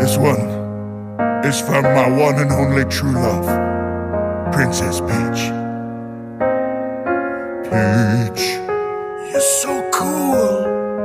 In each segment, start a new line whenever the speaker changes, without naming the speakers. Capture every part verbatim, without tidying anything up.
This one is from my one and only true love, Princess Peach. Peach, you're so cool,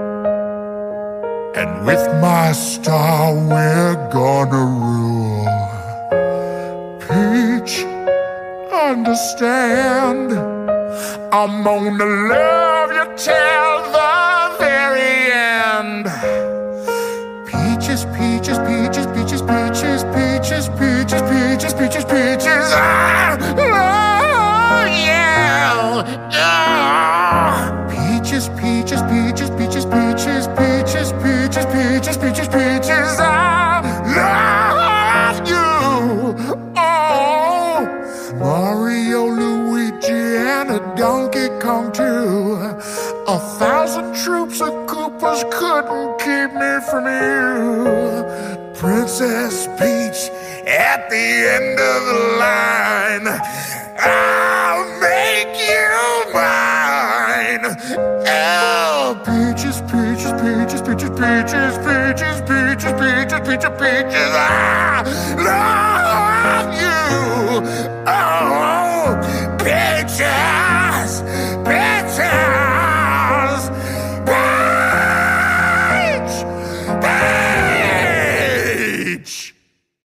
and with my star we're gonna rule. Peach, understand, I'm gonna love you till the very end. Peaches, peaches, peaches, peaches, peaches, peaches, peaches, peaches, peaches, peaches. Ah, oh, yeah. Ah. Peaches, peaches, peaches, peaches, peaches, peaches, peaches, peaches, peaches, peaches. I love you. Oh, Mario, Luigi, and a Donkey Kong too. A thousand troops of Koopas couldn't keep me from you. Princess Peach, at the end of the line, I'll make you mine. Oh, peaches, peaches, peaches, peaches, peaches, peaches, peaches, peaches, peaches, peaches. I love you. Oh, peaches.